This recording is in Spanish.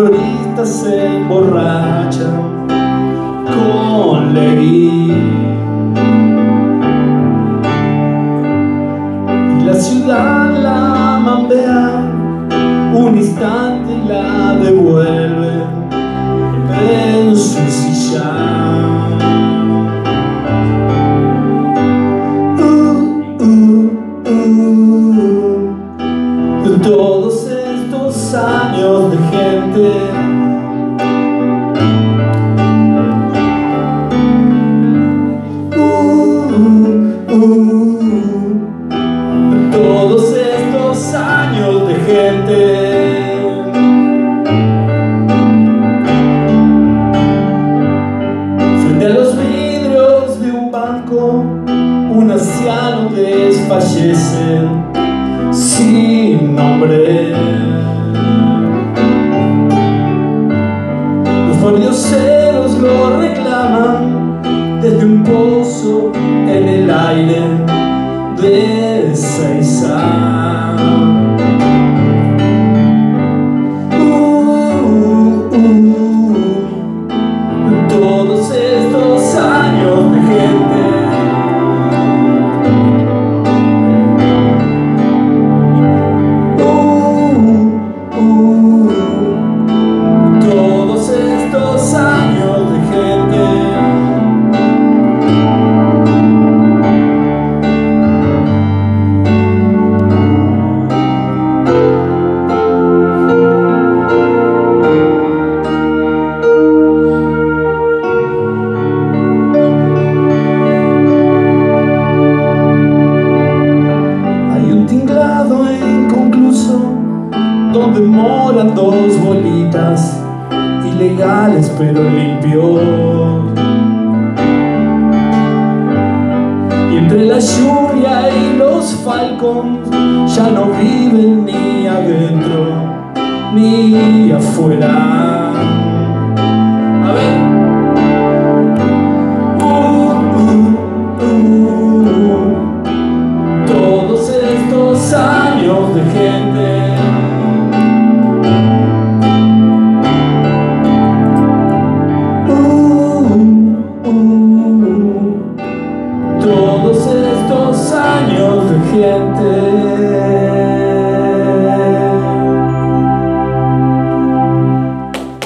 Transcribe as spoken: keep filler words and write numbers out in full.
folcloristas se emborrachan con Leguí, y la ciudad la mambea un instante y la devuelve en su sillán. Uh, uh, uh. Todos estos años de gente uh, uh, uh. Todos estos años de gente frente a los vidrios de un banco, un anciano desfallece sin nombre. Los fardioseros lo reclaman desde un pozo en el aire de Ezeiza. Uh, uh, todos estos años de gente donde moran dos bolitas ilegales pero limpios, y entre la lluvia y los falcons ya no viven ni adentro ni afuera.